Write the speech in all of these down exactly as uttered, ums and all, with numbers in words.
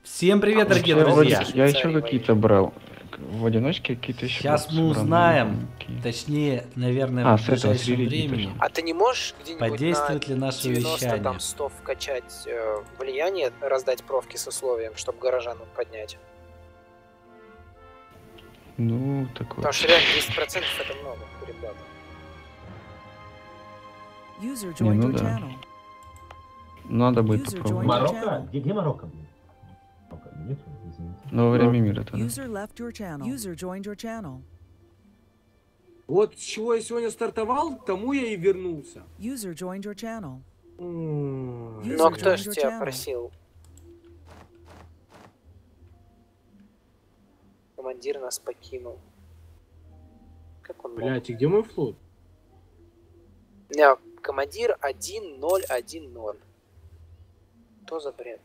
Всем привет, дорогие я друзья! Вроде, я еще какие-то брал. В одиночке какие-то еще. Сейчас мы узнаем, точнее, наверное, а, в ближайшем времени, А ты не можешь где-нибудь подействует на ли наше девяносто вещание? там сто вкачать э, влияние, раздать профки с условием, чтобы горожанам поднять? Ну, такое. Потому что реально десять процентов это много, ребята. Не, ну да. Надо будет попробовать. Марокко? Где, где Марокко, блин? Марокко, нет, извините. Но во время мира тогда. Вот с чего я сегодня стартовал, к тому я и вернулся. Ну а кто же тебя просил? Командир нас покинул. Как он мог? Блять, и где мой флот? Не, командир один ноль один ноль. Что за бред?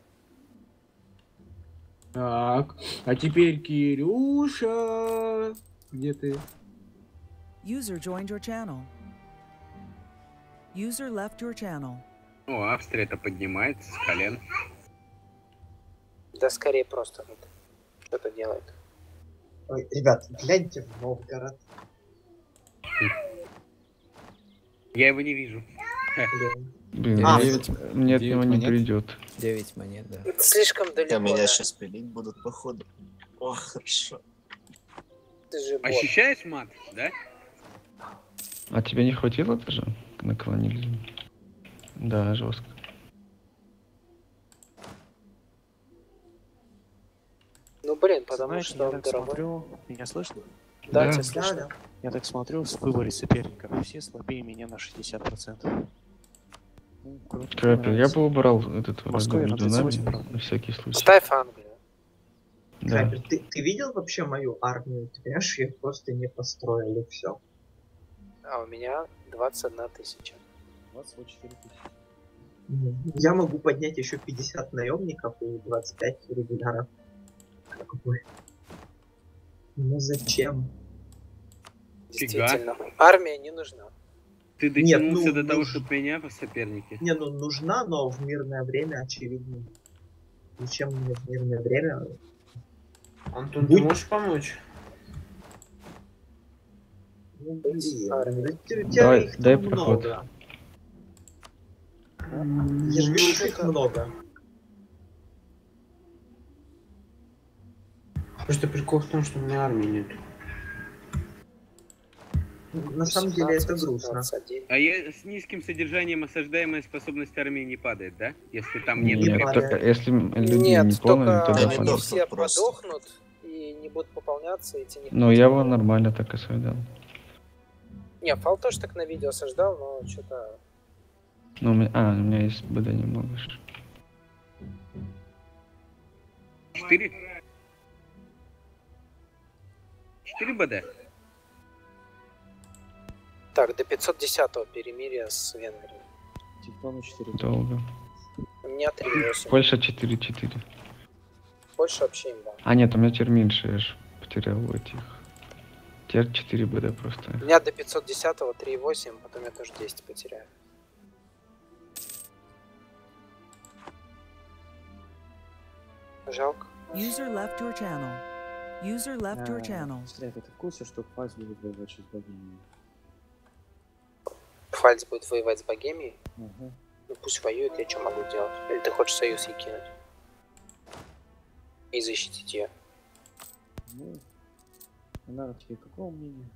Так, а теперь Кирюша. Где ты? User joined your channel. User left your channel. О, Австрия-то поднимается с колен. Да скорее просто вот что-то делает. Ой, ребят, гляньте в Новгород. Я его не вижу. Блин, А, девять, мне от него не придет. девять монет, да. Это слишком далеко. А меня да? сейчас пилить будут, походу. О, хорошо. Ты же бот. Ощущаешь мат, да? А тебе не хватило даже на колонизм? Да, жестко. Ну блин, потому Знаешь, что я он так дорогой. смотрю, меня слышно? Да, Да. тебя Да, слышно. да. Я так смотрю, в выборе соперников все слабее меня на шестьдесят процентов. Ну, короче, мне Крапер, я нравится. бы убрал этот Москва врага на между нами, тридцать восемь, правда. на всякий случай. Ставь Англию. Да. Крапер, ты, ты видел вообще мою армию? Ты понимаешь, я просто не построил, и все. А у меня двадцать одна тысяча. двадцать четыре тысячи. Я могу поднять еще пятьдесят наемников и двадцать пять регуляров. Какой? Ну зачем? Действительно. Армия не нужна. Ты Нет, дотянулся ну, до того, ну, чтобы меня по сопернике. Не, ну нужна, но в мирное время очевидно. Зачем мне в мирное время? Антон, Будь- ты можешь помочь? Ну, блин, да у тебя Давай, их дай там проход. много. Я же вижу, что их много. Просто прикол в том, что у меня армии нет. На самом деле это грустно. А я с низким содержанием осаждаемая способность армии не падает, да? Если там нет... Не Нет, падает. только если люди Нет, не полные, только тогда они они падает. все просто. подохнут и не будут пополняться, и те не Ну, я его нормально так осаждал. Не, Фал тоже так на видео осаждал, но что-то... Ну, у меня... А, у меня есть БД немного. ж. Четыре? Четыре БД? Так, до пятьсот десятого перемирия с Венгрией. Тевтону четыре. Долго. У меня три восемь. Польша четыре четыре. Больше вообще имба. А, нет, у меня теперь меньше, я ж потерял этих. Теперь четыре БД просто. У меня до пятьсот десятого три восемь, потом я тоже десять потеряю. Жалко. User left your channel. User left your channel. Стрелять, ты в курсе, что Пфальц будет воевать с богиней? Фальц будет воевать с Богемией? Угу. Ну пусть воюет, я что могу делать? Или ты хочешь союз ей кинуть? И защитить ее? Ну, она о тебе какого мнения?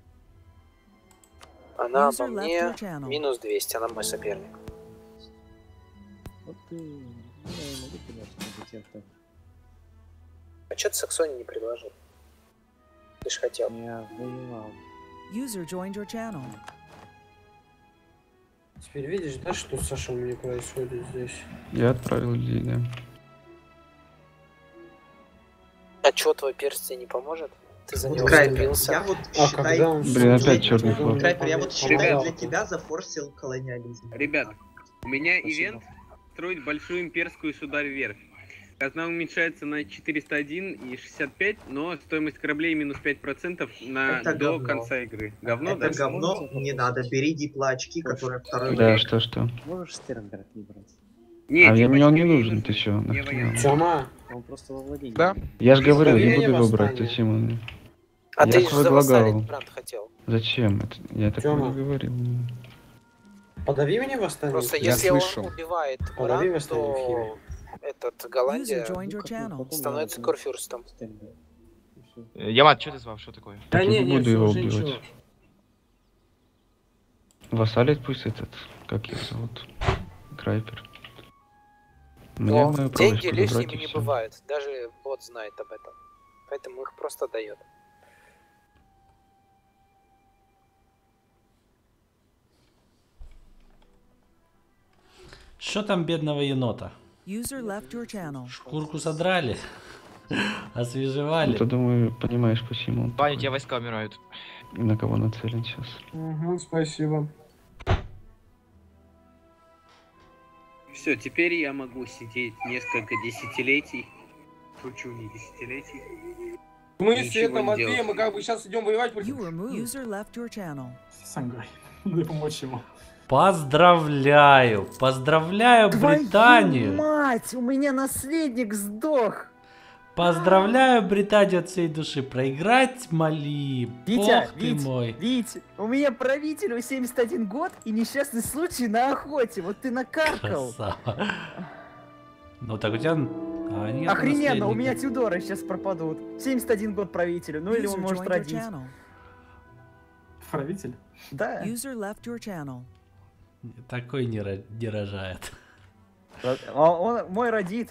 Она User обо left мне your channel. минус двести, она мой соперник. Вот ты... Ну, я не могу понять, что для тебя так. А что ты Саксонии не предложил? Ты ж хотел. Я воевал. User joined your channel. Теперь видишь, да, что с Сашей у меня происходит здесь? Я отправил людей, да. А чё, твой перстень не поможет? Ты за Вот, него Крайпер, вступился? я вот А считай... когда он... Блин, опять сам- чёрный когда он флот. Крайпер, я вот считаю Ребят. для тебя зафорсил колониализм. Ребят, у меня Спасибо. ивент строить большую имперскую сударь-верфь. Казна уменьшается на четыреста один и шестьдесят пять, но стоимость кораблей минус пять процентов на, Это до говно. конца игры. Говно, Это да? говно не надо. Бери дипла очки, которые второй Да, вариант. что, что? Можешь Стернберг не брать? Нет, А типа, мне он не очки нужен, ты чё? Не нахрена? военные. Сама. Он Он просто во владении. Да? Я же говорил, не Давление буду его брать, восстания. зачем он? А Я ты же предлагал. завассалить Бранд хотел. Зачем? Это, я так Тёма. не говорил. Подави мне восстание. Просто Я если слышу. он убивает Подави Бранд, восстание в то химии. этот User Голландия joined your channel. становится корфюрстом. Ямат, что ты звал, что такое? Да Так не, я не, буду его уже убивать. ничего. Вассалит пусть этот, как его зовут? Крайпер. Мне Но мою деньги правочку лишними забрать и не всё. бывают. Даже бот знает об этом. Поэтому их просто дает. Что там бедного енота? User left your channel. Шкурку содрали? Ну, Освежевали? ты, думаю, понимаешь, почему он Ваня, такой. тебя войска умирают. И на кого нацелен сейчас. Угу, спасибо. Все, теперь я могу сидеть несколько десятилетий. Шучу, не десятилетий. Мы Ничего все это, не Матвей, делать. мы как бы сейчас идем воевать против... You were moved. User left your channel. Сангай. Надо помочь ему. Поздравляю! Поздравляю Британию! Мать, у меня наследник сдох. Поздравляю Британию от всей души! Проиграть Мали! Витя, Бог ты Вить, мой! Вить, у меня правителю семьдесят один год и несчастный случай на охоте. Вот ты накаркал. Красава. Ну так у тебя... А, нет Охрененно, у наследника. меня Тюдоры сейчас пропадут. семьдесят один год правителю, ну или он User может joined your родить. channel. Правитель? Да. User left your channel. Такой не, ро- не рожает. Он, он мой родит.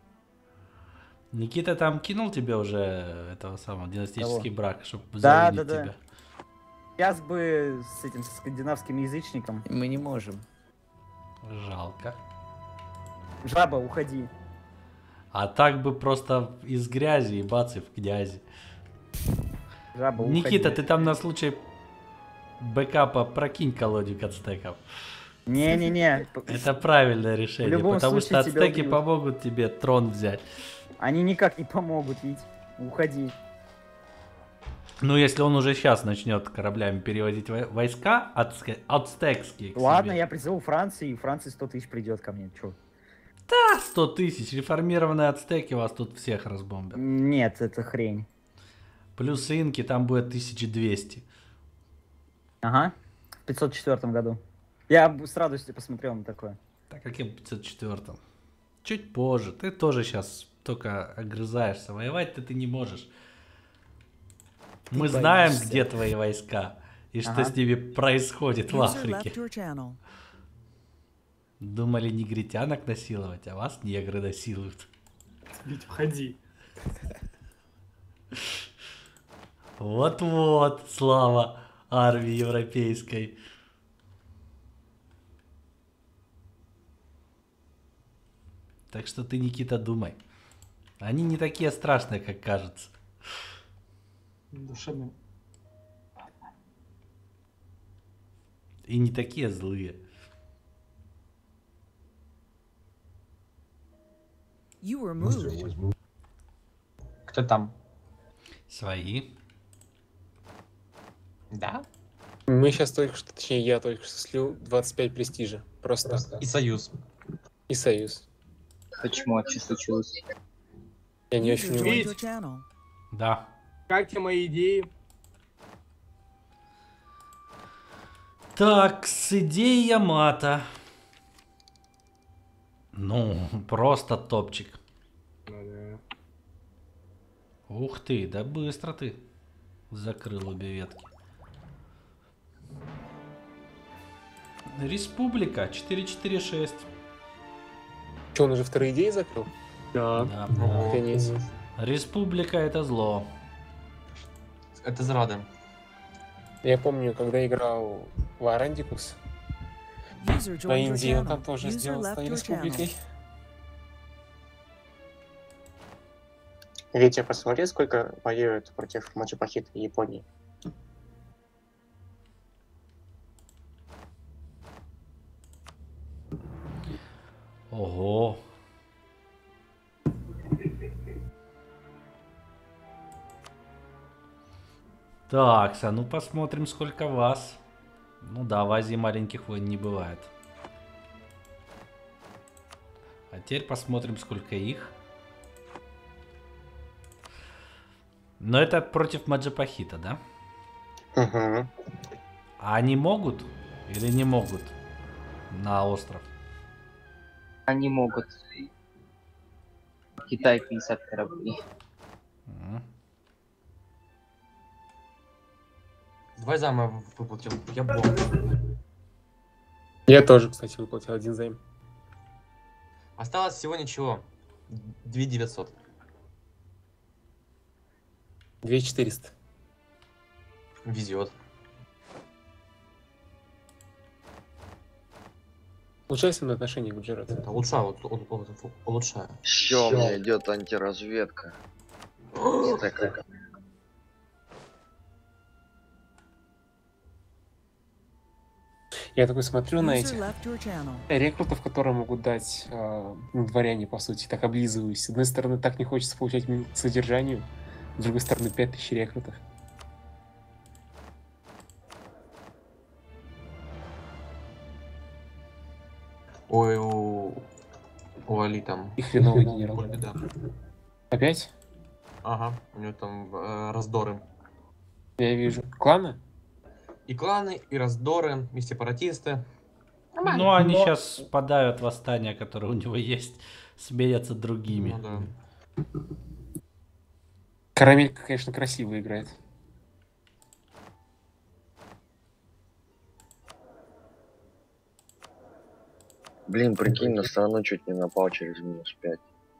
Никита там кинул тебе уже этого самого династический Кого? брак, чтобы Да, завидеть да, да. тебя. Сейчас бы с этим со скандинавским язычником. Мы не можем. Жалко. Жаба, уходи. А так бы просто из грязи и бац и в князи. Жаба, уходи. Никита, ты там на случай бэкапа прокинь колодик ацтеков. Не-не-не. Это правильное решение, любом потому что случае тебя ацтеки убьют. помогут тебе трон взять. Они никак не помогут, Вить. Уходи. Ну, если он уже сейчас начнет кораблями переводить вой- войска ацке- ацтекские к Ладно, себе. я призову Франции, и Франции сто тысяч придет ко мне. Чё? Да, сто тысяч. Реформированные ацтеки вас тут всех разбомбят. Нет, это хрень. Плюс инки там будет тысяча двести. Ага. В пятьсот четвёртом году. Я б- с радостью посмотрел на такое. Так каким пятьсот четвёртом? Чуть позже. Ты тоже сейчас только огрызаешься. Воевать-то ты не можешь. Ты Мы знаем, боишься. где твои войска. И что Ага. с ними происходит в User Африке. left your channel. Думали негритянок насиловать, а вас негры насилуют. Вить, входи. Вот-вот, слава армии европейской. Так что ты, Никита, думай. Они не такие страшные, как кажется. Душевный. И не такие злые. You were moved. Кто там? Свои. Да? Мы сейчас только что, точнее, я только что слил двадцать пять престижа. Просто. Просто. И союз. И союз. Почему? А что случилось? Я не User очень joined уверен. your channel. Да. Как тебе мои идеи? Так, с идеей Ямато. Ну, просто топчик. Ух ты, да быстро ты закрыл обе ветки. Республика четыре четыре шесть. Че, он уже вторые идеи закрыл? Да. Да. Охренеть. Республика это зло. Это зрада. Я помню, когда играл в Арандикус User joined на your Индии, он channel. там тоже User сделал left своей your channel. республикой. Витя, посмотри, сколько воюют против Мачу-Пахиты и Японии. Ого. Так, а ну посмотрим, сколько вас. Ну да, в Азии маленьких войн не бывает. А теперь посмотрим, сколько их. Но это против Маджапахита, да? Угу. А они могут или не могут на остров? Они могут. Китай пятьдесят кораблей. М. Давай займа выплатил. Я бог. Я тоже, кстати, выплатил один займ. Осталось всего ничего. две девятьсот. две четыреста. Везет. Улучшай свои отношения, Гуджарат. Улучшаю, улучшаю. Все, у меня идет антиразведка. Так как... Я такой смотрю на User этих left your channel. рекрутов, которые могут дать э, ну, дворяне, по сути, так облизываюсь. С одной стороны, так не хочется получать минут к содержанию, с другой стороны, пять тысяч рекрутов. Ой, у... у Али там... И хреновый генерал. Да. Опять? Ага, у него там э, раздоры. Я вижу. Кланы? И кланы, и раздоры, и сепаратисты. Ну, они сейчас подавят восстание, которое у него есть, сменятся другими. Ну, да. Карамелька, конечно, красиво играет. Блин, прикинь, на страну чуть не напал через минус пять.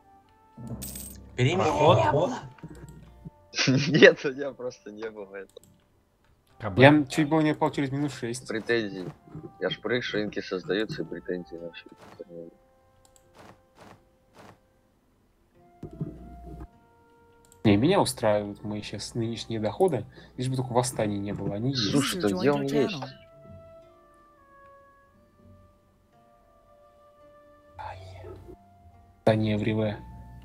Переход? Нет, у меня просто не было этого. Я чуть было не попал через минус шесть. Претензий. Я ж прыг, шинки создаются и претензии на все. Не, меня устраивают мои сейчас нынешние доходы, лишь бы только восстаний не было. Они есть. Слушай, то где он есть? Да не, в Риве.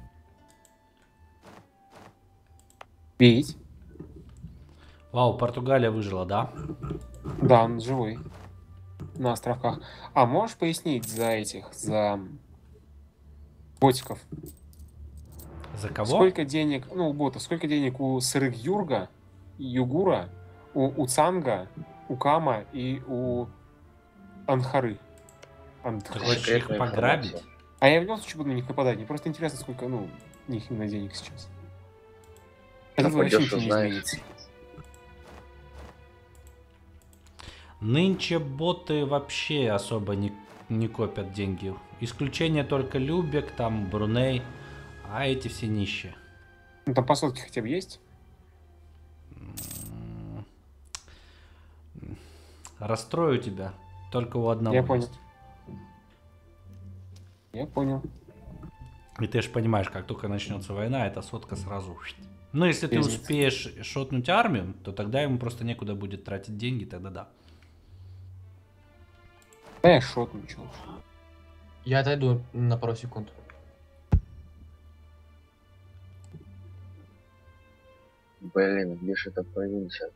Видеть? Вау, Португалия выжила, да? Да, он живой. На островках. А можешь пояснить за этих, за ботиков? За кого? Сколько денег, ну, у ботов, сколько денег у Сырык Юрга, Югура, у Уцанга, у Кама и у Анхары? Ты хочешь их пограбить? А я в любом случае буду на них нападать. Мне просто интересно, сколько, ну, у них именно денег сейчас. Это вообще ничего не изменится. Нынче боты вообще особо не, не копят деньги. Исключение только Любек, там Бруней, а эти все нищие. Ну там по сотке хотя бы есть? Расстрою тебя. Только у одного Я понял. есть. Я понял. И ты же понимаешь, как только начнется война, эта сотка сразу... Ну, если ты Пиздец. успеешь шотнуть армию, то тогда ему просто некуда будет тратить деньги, тогда да. Да я шотну, чё уж. Я отойду на пару секунд. Блин, где же эта провинция?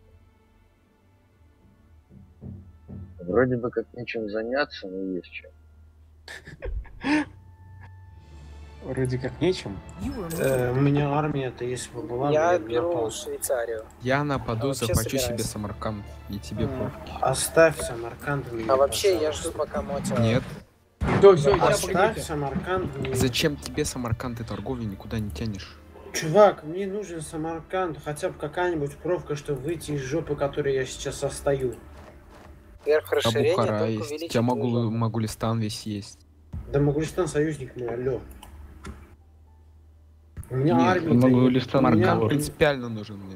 Вроде бы как нечем заняться, но есть чем. Вроде как нечем. Э, у меня армия-то, если бы была, Я бы беру напал. Швейцарию. Я нападу, вообще захвачу себе собираюсь. Самарканд и тебе М, пробки. Оставь Самарканд мне, А вообще я пожалуйста. жду, пока Мотя... Нет. Всё, всё, я Оставь погодите. Самарканд мне. Зачем тебе Самарканд, ты торговлю никуда не тянешь? Чувак, мне нужен Самарканд, хотя бы какая-нибудь пробка, чтобы выйти из жопы, в которой я сейчас состою. Вверх расширения Абухара только есть. У увеличит тебя Могу... выжог. Могулистан весь есть. Да Могулистан союзник мой, алло. У меня Нет, армия. Могулистан Самарканд Марканд. принципиально нужен мне.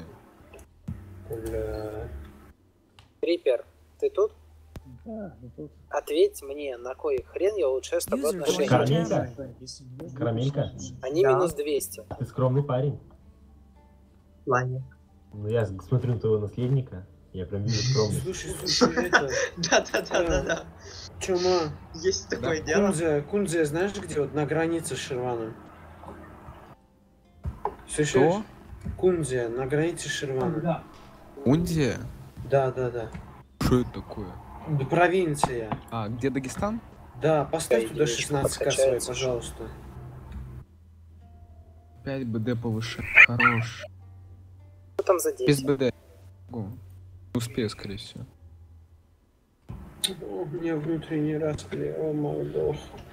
Бля. Рипер, ты тут? Ответь мне, на кой хрен я улучшаю с тобой User отношения? Карамелька? Карамелька? Они Да. минус двести. Ты скромный парень. В плане. Ну я смотрю на твоего наследника, я прям вижу скромность. Слушай, слушай, это... Да-да-да-да-да. Чума. Есть такое дело. Кунзе, Кунзе, знаешь где? Вот на границе с Ширваном. Слышишь? Что? Кунзе, на границе с Ширваном. Ундия? Да, да, да. Что это такое? Да, провинция. А, где Дагестан? Да, поставь Да, туда единичка шестнадцать ка свои, подкачается. пожалуйста. пять БД повыше. Хорош. там за Без дети? БД. О, не успею, скорее всего. О, у меня внутренний распри, о, Молдох.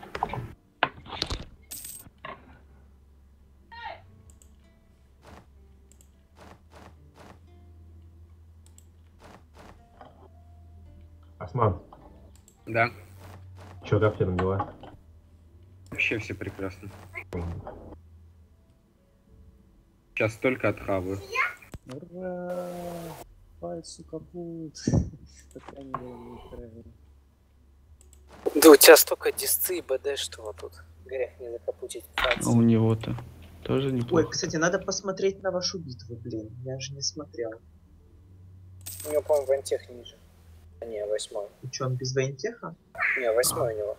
Осман, Да, чё, как тебе дела? вообще все прекрасно. Сейчас только отхаваю. Ура! Пальцы капут. Пока не было неправильно. Да у тебя столько дисцы и БД, что вот тут грех не закапутить А пальцы. у него-то тоже Ой, неплохо. кстати, надо посмотреть на вашу битву, блин. Я же не смотрел. У него, по-моему, вантех ниже. А не, восьмой. И чё, он без воентеха? Не, восьмой у него.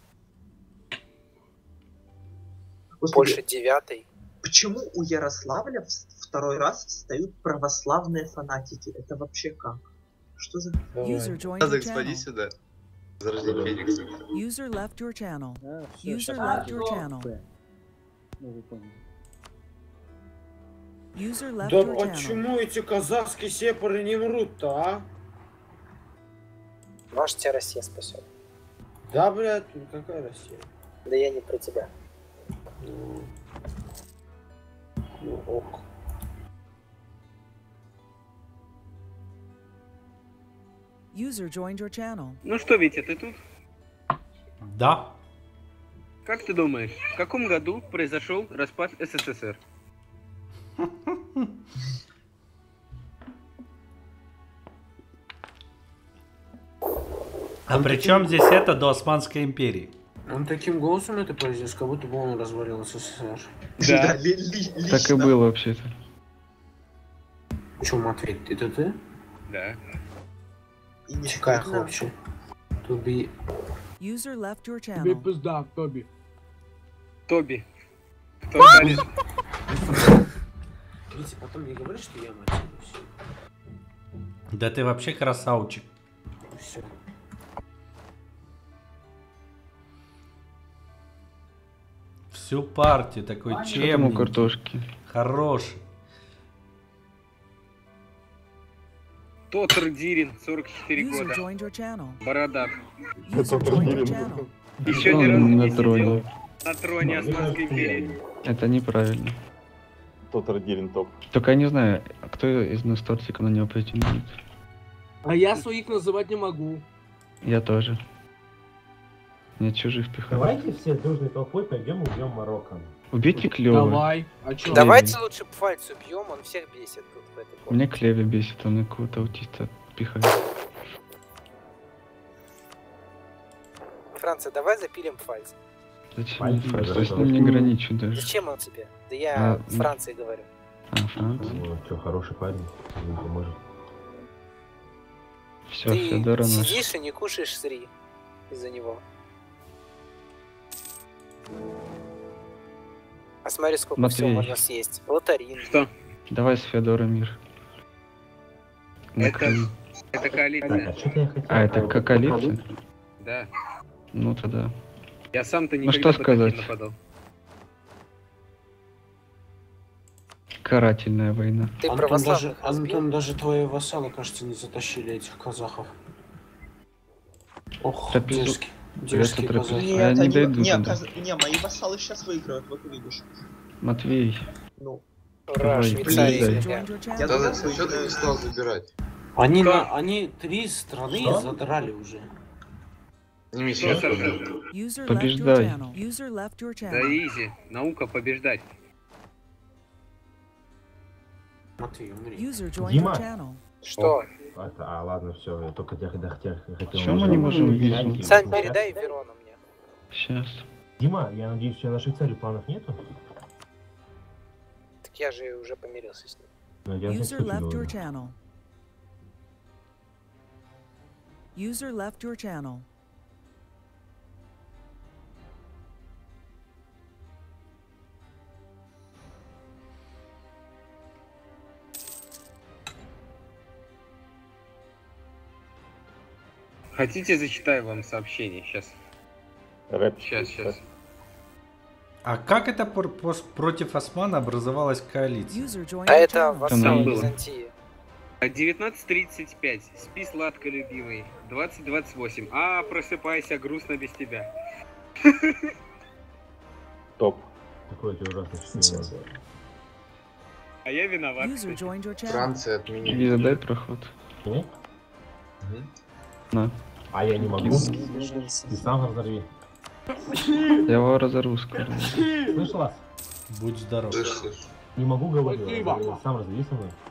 Господи, Больше девятый. почему у Ярославля в- второй раз встают православные фанатики? Это вообще как? Что за... User joined your channel. сюда. Зарождение Феникса. User left your channel. А, всё, User щас left будет your channel. П. Ну, вы поняли. User left Да your channel. почему эти казахские сепары не мрут-то, а? Может, тебя Россия спасет. Да, блядь, ну какая Россия? Да я не про тебя. Ну, ну ок. User joined your channel. Ну что, Витя, ты тут? Да. Как ты думаешь, в каком году произошел распад СССР? А при чем здесь это до Османской империи? Он таким голосом это произнес, как будто бы он развалил СССР. Да, ли- ли- Так и лично. было вообще-то. Чё, Матвей, это ты? Да. И не Чекай, стыдно. хлопче. Туби. User left your Тебе channel. пизда, Тоби. Тоби. Кто ударит? Витя, потом не говори, что я матерюсь. Да ты вообще красавчик. Все. Всю партию такой Что там у чемный, картошки? хороший. Тотр Дирин, сорок четыре User года. joined your channel. Бородат. User joined your channel. Еще ни Он разу на не троне. сидел на троне Османской империи. Это неправильно. Тот Дирин топ. Только я не знаю, а кто из нас тортика на него претендует. А я своих называть не могу. Я тоже. Мне чужих пихают. Давайте все дружной толпой пойдем убьем Марокко. Убейте Клёва. Давай. А чё? Давайте лучше пальцу бьем, он всех бесит тут в этой комнате. Мне Клеве бесит, он на какого-то аутиста пихает. Франция, давай запилим Пфальц. Зачем? Пальцы, Фальц? да, То есть да. с ним не граничу даже. Зачем он тебе? Да я А, с Францией говорю. А, Франция. Ну, что, хороший парень, ему поможет. Все, Ты Федора наш. сидишь и не кушаешь сри из-за него. А смотри, сколько всего Матвей. можно съесть. Лотарин. Что? Давай с Федора мир. На Это, Крым. это Так, коалиция. а что-то я хотел... А, это как коалиция? Да. Ну тогда. Я сам-то Ну, никогда что бы так не сказать? нападал. Карательная война. Ты Антон даже, православных разбил? Антон, даже твои вассалы, кажется, не затащили этих казахов. Ох, Трапезу- дерзкий. Дерзкие трапезу- казахи. А я не они- дойду не, туда. каз- не, мои вассалы сейчас выиграют, вот увидишь. Матвей. Ну, Ура, Давай, Швейцария. блин. User joined your я channel. тогда Что ты не стал забирать? Они, Что? на, они три страны Что? задрали уже. Не Что, мешай. Саша? User left your Побеждай. channel. User left your Да channel. изи. Наука побеждать. Матвей, умри. User joined Дима. your channel. Что? А, а, ладно, все, я только я хотел, хотел, хотел... Чё мы не можем видеть? Сам передай Верону мне. Сейчас. Дима, я надеюсь, у тебя на Швейцарию планов нету? Так я же уже помирился с ним. Ну, я на User всякий случай left your говорю. channel. User left your channel. Хотите, зачитаю вам сообщение? Сейчас. Рэп. Сейчас, сейчас. А как это пор- пос- против османа образовалась коалиция? User joined А your это channel. вассалы было. Византии. девятнадцать тридцать пять. Спи сладко, любимый. двадцать двадцать восемь. А, просыпайся, грустно без тебя. Топ. Какой ты ужасный чтение. А я виноват. User joined your channel. Франция отменила. Виза, дай проход. Ты? На. А я не могу. Ты сам разорви. Я его разорву скоро. Слышь, Лас? Будь здоров. Слышь, слышь. Не могу, говорю. Спасибо. Сам разорви со мной.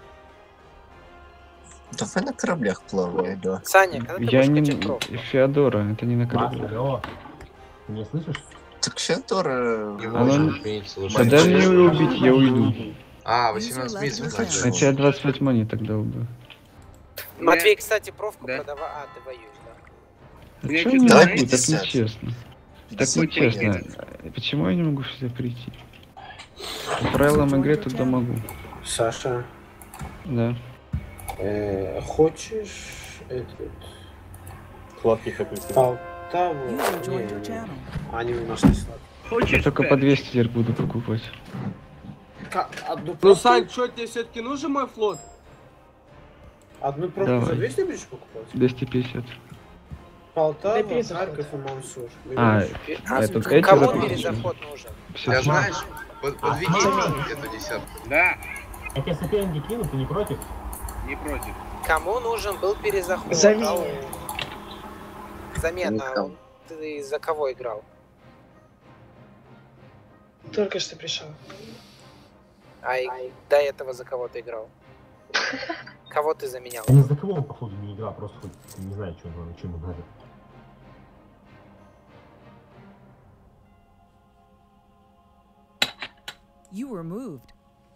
Давай на кораблях плавай, да. Саня, когда ты Я будешь не... качать пробку? Феодора, это не на Лас, корабле. алло. Ты меня слышишь? Так Феодора... Не Она можем не- отменить Да слушание. дай мне его убить, я уйду. А, восемнадцать месяцев User left your начал. А тебя двадцать пять монет тогда убью. Матвей, кстати, провку Да. продавай. А, ты воюешь, да? Меня А чё чуть не Давай могу? Так пятьдесят. нечестно. Так Пятьдесят нечестно. Почему я не могу сюда прийти? По правилам игры туда могу. Саша, Да. э, хочешь этот... Сладких апельсинов. Полтаву? User joined your Не, channel. они у нас не сладкие. Я Хочешь? только Пэт? по двести теперь буду покупать. Ка- Одну Ну, пробку, Сань, что тебе все-таки нужен мой флот? одну пробку Давай. за двести будешь покупать? двести пятьдесят. Полтава, Да, перезаход. Харьков и Мансур. А, Выберешь. А это с- эти кому закончили? перезаход нужен? Все. Я знаешь, под- подведи мне эту десятку. Да, Я тебе соперники кину, ты не против? не против. Кому нужен был перезаход? Замена. А он- Замена. Никому. Он- Ты за кого играл? Только что пришел. А и до этого за кого ты играл? Кого ты заменял? Я ни за кого он, походу, не играл, просто хоть не знаю, что ему, что ему надо. You were moved.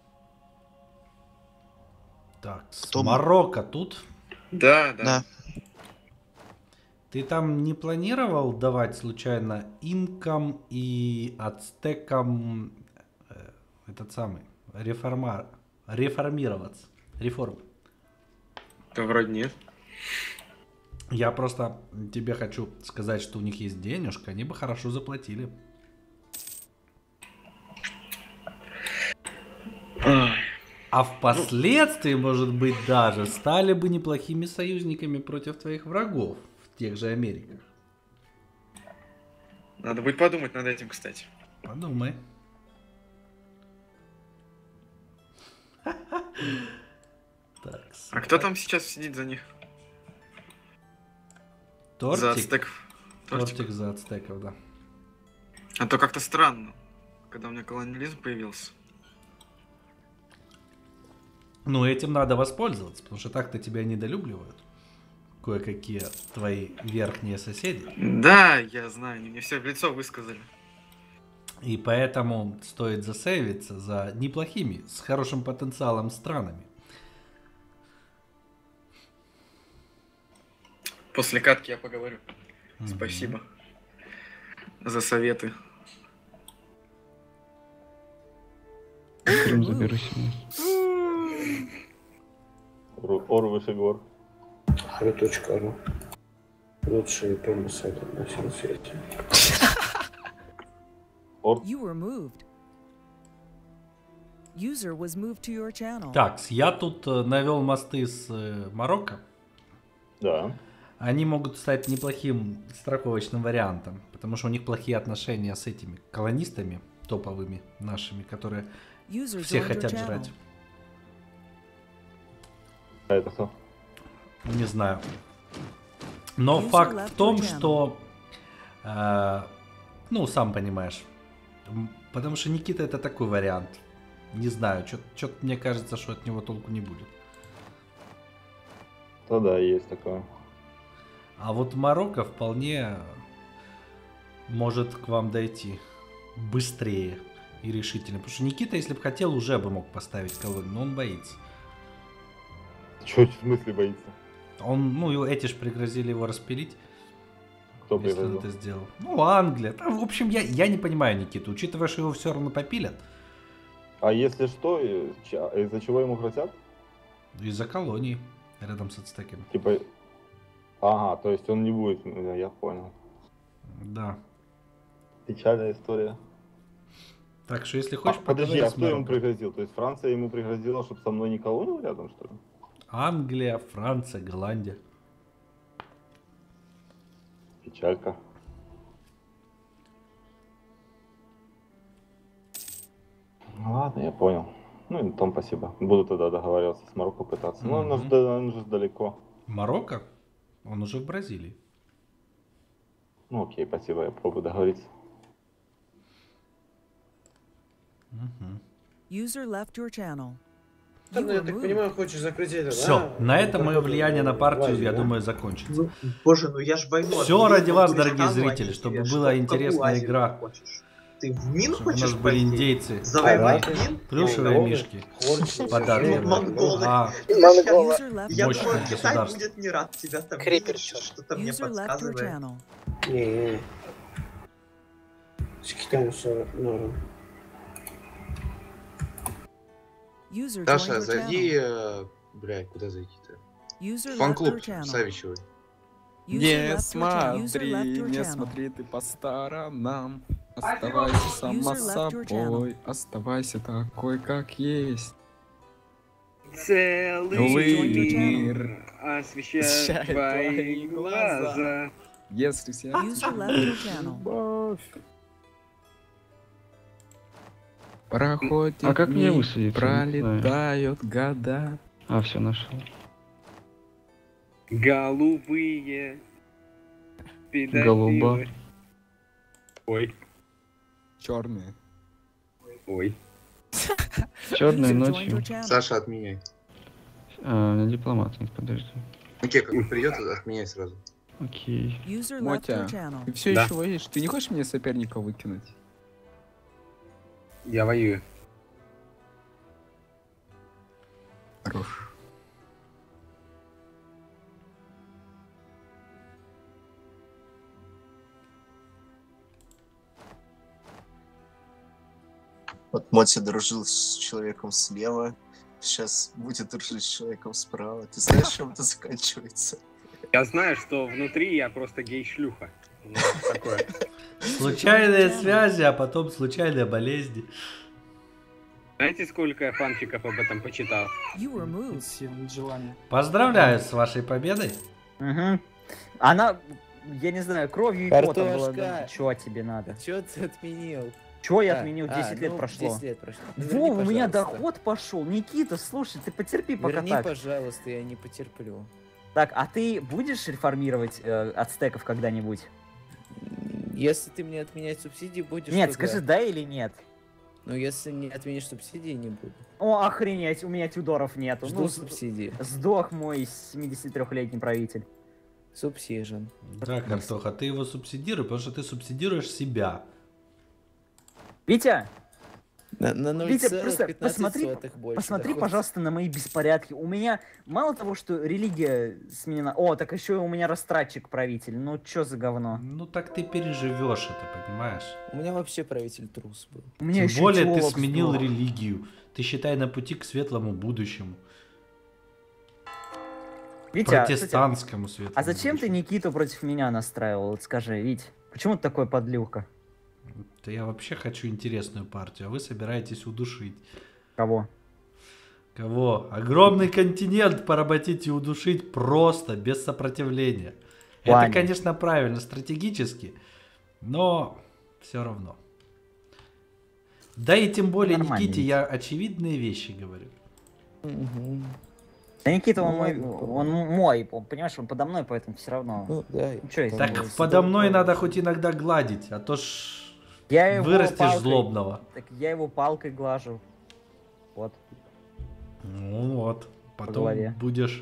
Так, с Кто м- Марокко тут. Да, да. Да. Ты там не планировал давать случайно инкам и ацтекам э, этот самый реформар, реформироваться, реформ? Да вроде нет. Я просто тебе хочу сказать, что у них есть денежка, они бы хорошо заплатили. А впоследствии, может быть, даже стали бы неплохими союзниками против твоих врагов в тех же Америках. Надо будет подумать над этим, кстати. Подумай. Так, А кто там сейчас сидит за них? Тортик? За ацтеков. Тортик. Тортик за ацтеков, да. А то как-то странно, когда у меня колониализм появился. Ну, этим надо воспользоваться, потому что так-то тебя недолюбливают. Кое-какие твои верхние соседи. Да, я знаю, они мне все в лицо высказали. И поэтому стоит засейвиться за неплохими, с хорошим потенциалом странами. После катки я поговорю. Мгм. Спасибо за советы. Крым заберу себе. Ор выше гор. Ру.ру. Лучшие промысайты на всем свете. You were moved. User was moved to your channel. Так, я тут э, навел мосты с э, Марокко. Да. Они могут стать неплохим страховочным вариантом, потому что у них плохие отношения с этими колонистами топовыми нашими, которые User все joined your хотят channel. жрать. А это кто? Не знаю. Но User факт left в том, your channel. что, э, ну, сам понимаешь, М, потому что Никита это такой вариант. Не знаю, что-то мне кажется, что от него толку не будет. Да, да, есть такое. А вот Марокко вполне может к вам дойти быстрее и решительно. Потому что Никита, если бы хотел, уже бы мог поставить колонию, но он боится. Чё, в смысле боится? Он, ну, и эти ж пригрозили его распилить. Кто если он пригрозил? это сделал. Ну, Англия. Там, в общем, я, я не понимаю Никиту. Учитывая, что его все равно попилят. А если что, э, ча- из-за чего ему хотят? Из-за колоний рядом с ацтеками. Типа, ага, то есть он не будет, ну, я понял. Да. Печальная история. Так что если хочешь, А, подожди, поговори а с кто ему Марокко. пригрозил? То есть Франция ему пригрозила, чтобы со мной не колонил рядом, что ли? Англия, Франция, Голландия. Печалька. Ну ладно, я понял. Ну и Том, спасибо. Буду тогда договариваться с Марокко пытаться. Ну, он же, Мгм. он же далеко. Марокко? Он уже в Бразилии. Ну окей, спасибо, я попробую договориться. Мгм. User left your channel. Да, You ну, я were так moved. понимаю, хочешь закрыть это, Все, да? на этом мое Проходу влияние на партию, власть, я да? думаю, закончится. Ну, боже, ну я ж войну Все объявил, ради вас, ты дорогие стану, зрители, они чтобы тебе, была что, в какую интересная Азию игра. ты хочешь? Ты в Мин Чтобы у нас хочешь были пойти? индейцы, Завоевать Арабы, Мин? плюшевые монголы, мишки, хорцы, податливые. монголы. А, Монголы. User left Я your Мощное думаю, channel. Китай государство. будет не рад тебя там Крипер видеть, всё. что-то мне User left your подсказывает. channel. Не-не. С Китаем все норм. User joined Саша, your зайди, channel. э, блядь, куда зайти-то? User left Фан-клуб your channel. Савичевой. User Не left your channel. User смотри, left your не channel. смотри ты по сторонам. Оставайся сама User left your собой. Оставайся такой, как есть. Целый Новый мир мир освещает освещает твои твои глаза. Если все User left your channel. любовь. Проходит А как мне дни, высадиться? пролетают года. А, все, нашел. Голубые педофилы. Голуба. Ой, Черные. ой. Черной User joined ночью. your channel. Саша, отменяй. А, на дипломат, нет, подожди. Окей, как он придет, отменяй сразу. Окей. User left Мотя, your channel. ты все Да. еще воюешь? Ты не хочешь мне соперника выкинуть? Я воюю. Хорош. Вот Мотя дружил с человеком слева, сейчас будет дружить с человеком справа. Ты знаешь, чем это заканчивается? Я знаю, что внутри я просто гей-шлюха. Ну, такое. случайные связи, а потом случайные болезни. Знаете, сколько я фанфиков об этом почитал? You were moved. Поздравляю с вашей победой. Угу. Она, я не знаю, кровью и потом была. Картошка. Чего тебе надо? Чё ты отменил? Чего я А, отменил? а, десять лет ну, прошло. десять лет прошло. Ну, Во, верни, у меня пожалуйста. доход пошел. Никита, слушай, ты потерпи пока Верни, так. пожалуйста, я не потерплю. Так, а ты будешь реформировать э, ацтеков когда-нибудь? Если ты мне отменять субсидии будешь, Нет, то скажи да. да или нет. Ну, если не отменишь субсидии, не буду. О, охренеть, у меня тюдоров нету. Жду Ну, с- субсидии. Сдох мой семидесятитрёхлетний правитель. Субсижен. Да, Картоха, ты его субсидируй, потому что ты субсидируешь себя. Витя, На, на ноль Витя, целых просто пятнадцать посмотри, сотых больше посмотри, доход. пожалуйста, на мои беспорядки. У меня мало того, что религия сменена. О, так еще и у меня растратчик правитель. Ну чё за говно? Ну так ты переживешь это, понимаешь? У меня вообще правитель трус был. У меня Тем еще более ты теолог сменил сдох. религию. Ты считай на пути к светлому будущему. Витя, а, кстати, Протестантскому светлому. а зачем ты Никиту против меня настраивал? Вот скажи, Вить, почему ты такой подлюка? Да я вообще хочу интересную партию, а вы собираетесь удушить. Кого? Кого? Огромный континент поработить и удушить просто, без сопротивления. Ваня. Это, конечно, правильно стратегически, но все равно. Да и тем более Нормально, Никите ведь. я очевидные вещи говорю. Да Никита, он Ну, мой, ладно, он мой, он, понимаешь, он подо мной, поэтому все равно. Ну, да. Чё, если- Так если подо бы- мной надо хоть иногда гладить, а то ж Я его вырастешь палкой- злобного. Так я его палкой глажу. Вот. Ну вот, потом голове. будешь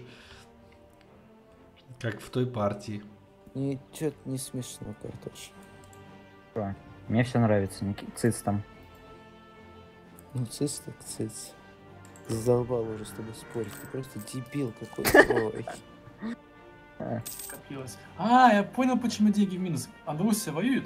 как в той партии. Не, чё-то не смешно, картош. Что? Мне все нравится, Ники... Циц там. Ну, цис так цис. Задолбал уже с тобой спорить. Ты просто дебил какой-то. Ой. Копилось. А, я понял, почему деньги в минус. Андалусия воюет?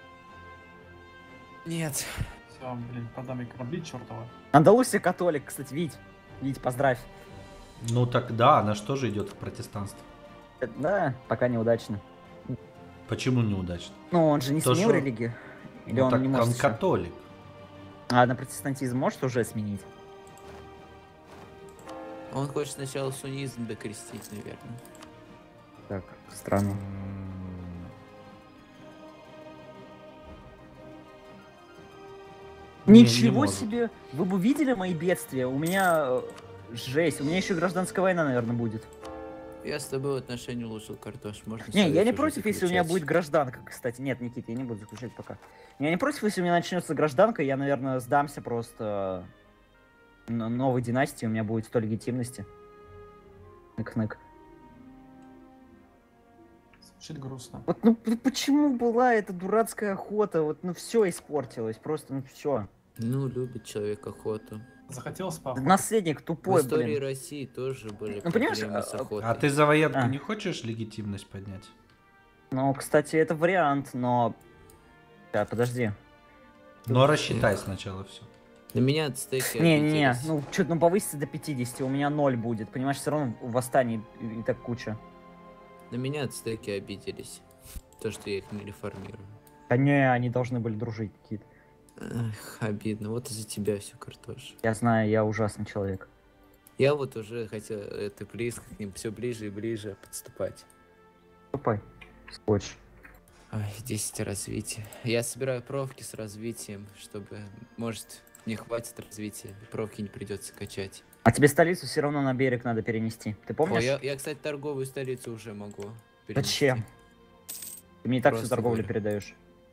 Нет. Все, блин, продам ей корабли чертова. Андалусия католик, кстати, Вить. Вить, поздравь. Ну так да, она что же идет в протестанство? Э, Да, пока неудачно. Почему неудачно? Ну, он же не То, сменил что- религию. Или Ну он так не может он ещё? католик. А на протестантизм может уже сменить? Он хочет сначала суннизм докрестить, наверное. Так, странно. Не, Ничего не может. себе! Вы бы видели мои бедствия? У меня э, жесть. У меня еще гражданская война, наверное, будет. Я с тобой в отношения улучшил, картош. Можно Не, я союз не уже против, если у меня заключать. будет гражданка, кстати. Нет, Никита, я не буду заключать пока. Я не против, если у меня начнется гражданка, я, наверное, сдамся просто э, н- новой династии, у меня будет сто легитимности. Нык-нык. Звучит грустно. Вот ну п- почему была эта дурацкая охота? Вот ну все испортилось, просто ну все. Ну, любит человек охоту. Захотелось поохотиться. Наследник В тупой, истории блин. России тоже были Ну, понимаешь, проблемы с а- охотой. А ты за военку А. не хочешь легитимность поднять? Ну, кстати, это вариант, но... Да, подожди. Но рассчитай сначала все. На меня ацтеки Не-не-не, обиделись. ну что-то ну, повысится до пятидесяти, у меня ноль будет. Понимаешь, все равно восстаний и, и так куча. На меня ацтеки обиделись. То, что я их не реформирую. Да не, они должны были дружить, Кит. Эх, обидно. Вот из-за тебя все, картош. Я знаю, я ужасный человек. Я вот уже хотел это близко к ним, все ближе и ближе подступать. Ступай, скотч. Ай, десять развития. Я собираю провки с развитием, чтобы, может, мне хватит развития, провки не придется качать. А тебе столицу все равно на берег надо перенести. Ты помнишь? О, я, я, кстати, торговую столицу уже могу перенести. Зачем? Ты мне и так всю Просто торговлю говорю. передаешь.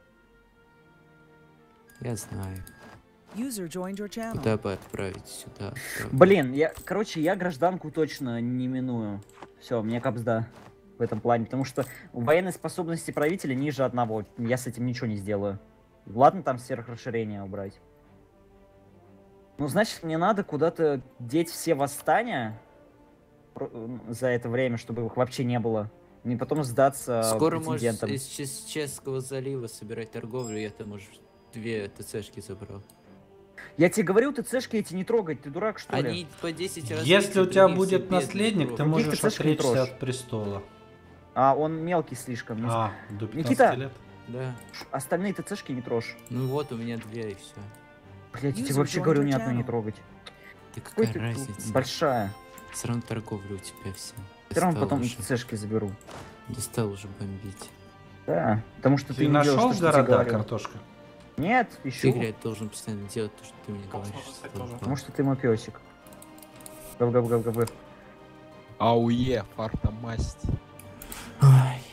Я знаю. User joined your channel. Куда бы отправить? Сюда. отправить. Блин, я, короче, я гражданку точно не миную. Все, мне капсда в этом плане, потому что военные способности правителя ниже одного. Я с этим ничего не сделаю. Ладно, там сверхрасширение убрать. Ну, значит, мне надо куда-то деть все восстания про- за это время, чтобы их вообще не было. И потом сдаться Скоро можешь претендентам. из Чес- Чешского залива собирать торговлю, я там уже две ТЦшки забрал. Я тебе говорю, ТЦшки эти не трогать, ты дурак, что ли? Они по десять раз. Если у тебя будет наследник, ты Других можешь ТЦшек не отречься трожь. от престола. А, он мелкий слишком. не А, з- до пятнадцати Никита, лет? Да. остальные ТЦшки не трожь. Ну вот, у меня две и все. Блять, я User тебе вообще joined говорю, your ни одной не channel. трогать. Да Какой какая ты разница? большая. Все равно торговля у тебя вся. Все равно Достал потом уже. ТЦшки заберу. Достал уже бомбить. Да, потому что ты, Ты не делаешь нашел то, что я тебе города, говорил. картошка? Нет, Ты, ищу. блядь, должен постоянно делать то, что ты мне говоришь. Потому что ты мой песик. Гав-гав-гав-гав. Ауе, фартомасть. Ай.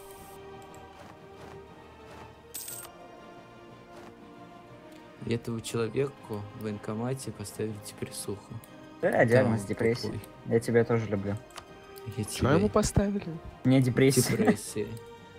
Этому человеку в военкомате поставили депрессуху. Да, диагноз он депрессия. тупой. Я тебя тоже люблю. Я Что тебя- ему поставили? Не депрессия. Депрессия.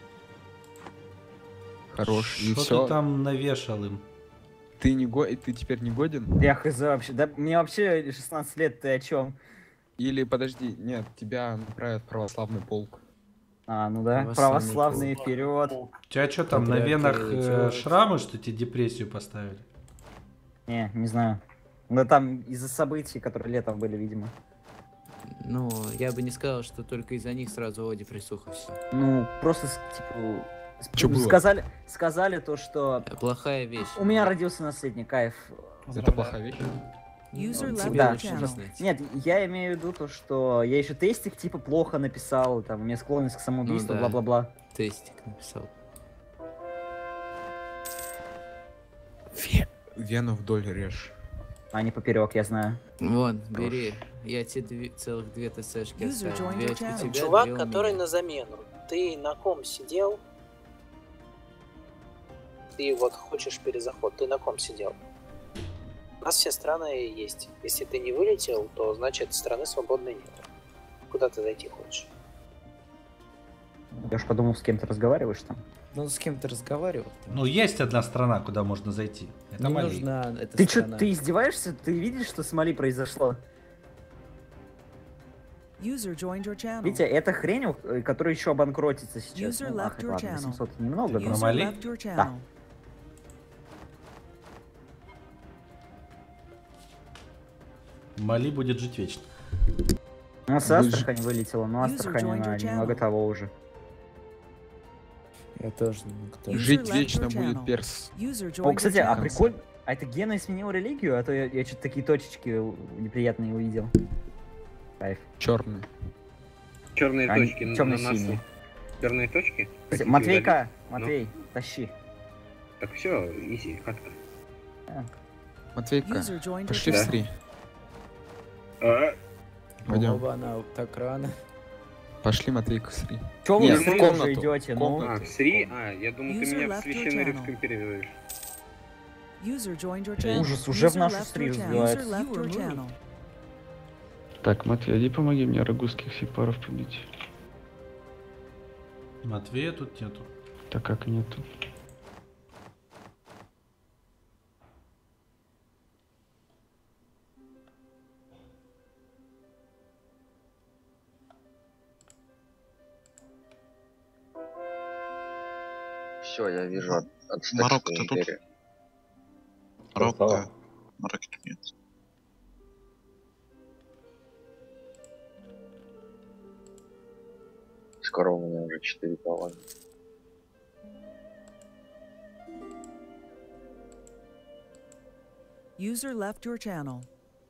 Хорош. И Что все. ты там навешал им? Ты не го... ты теперь не годен? Я хз вообще. Да мне вообще шестнадцать лет, ты о чем? Или подожди, нет, тебя направят в православный полк. А, ну да. Православный Православные полк. вперед. У тебя что там, на Патриарх венах Кирилл э, делает. шрамы, что тебе депрессию поставили? Не, не знаю. Но там из-за событий, которые летом были, видимо. Ну, я бы не сказал, что только из-за них сразу о депрессуха все. Ну, просто, с- типа, с- Чё было? сказали, сказали то, что Плохая вещь. у меня родился наследник, кайф. Это плохая вещь. User Ну, left тебе Да, your лучше channel. знать. Нет, я имею в виду то, что я еще тестик типа плохо написал, там, у меня склонность к самоубийству, Ну да. бла-бла-бла. Тестик написал. Ве- Вену вдоль режь. А не поперек, я знаю. Вон, бери. Я тебе две- целых две ТСшки User оставил. joined Две your у тебя, channel. две Чувак, у который меня. на замену. Ты на ком сидел? Ты вот хочешь перезаход. Ты на ком сидел? У нас все страны есть. Если ты не вылетел, то значит страны свободной нет. Куда ты зайти хочешь? Я уж подумал, с кем ты разговариваешь там. Ну, с кем ты разговаривал? Ну, есть одна страна, куда можно зайти. Это Не Мали. нужна эта Ты что, страна. ты издеваешься? Ты видишь, что с Мали произошло? User joined your channel. Видите, это хрень, э, которая еще обанкротится сейчас. User Ну, left нахрен, your ладно, channel. восемьсот немного, Ты но... про User Мали? left your Да. channel. Мали будет жить вечно. Ну, с Вы ж- Астрахани вылетела, но User Астрахань, joined она your немного channel. того уже. Я тоже не кто. User Жить left вечно your будет channel. перс. User О, joined your кстати, а channel. прикольно, А это Гена сменил религию? А то я, я что-то такие точечки неприятные увидел. Кайф. Черный. Черные Они точки на темно-синие. носу. Черные точки? Хотите Матвейка, удалить? Матвей, Ну, тащи. так все, изи, катка. Матвейка, User joined your пошли в Да. сри. А, Пойдем. Оба-на, так рано. Пошли, Матвейка, в сри. Чё вы Нет, в в сри комнату. уже идете? Ну, а, в Сри? А, я думал, ты User меня в left your Священной channel. Римской империи вызовешь. User joined your channel. ужас, уже в User нашу left стрим your channel. сбивается. User left your channel. Так, Матвей, иди помоги мне рагузских сепаров побить. Матвея тут нету. Так как нету. Все, я вижу от, Марокко, ацтекскую ты тут? империю. Марокко. Марокко тут нет. Скоро у меня уже четыре колонии. User left your channel.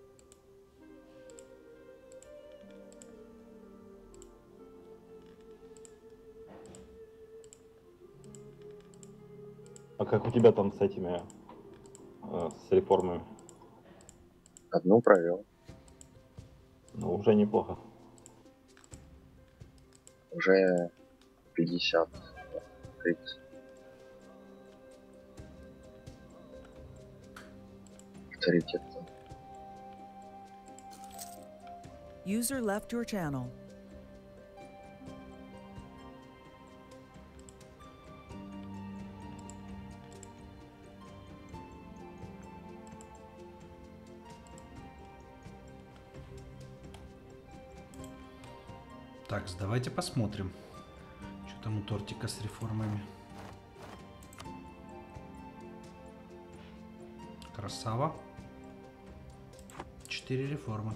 А как у тебя там с этими, э, с реформами? Одну провел. Ну, уже неплохо. Уже пятьдесят. тридцать. Авторитет. User left your channel. Так, давайте посмотрим, что там у тортика с реформами. Красава. Четыре реформы.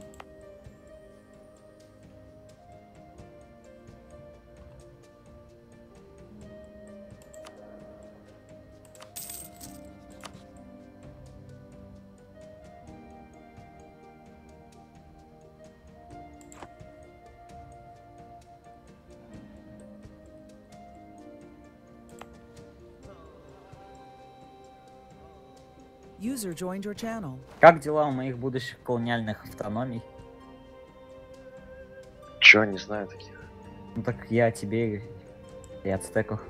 User joined your channel. Как дела у моих будущих колониальных автономий? Чё, не знаю таких. Ну так я о тебе и ацтеках.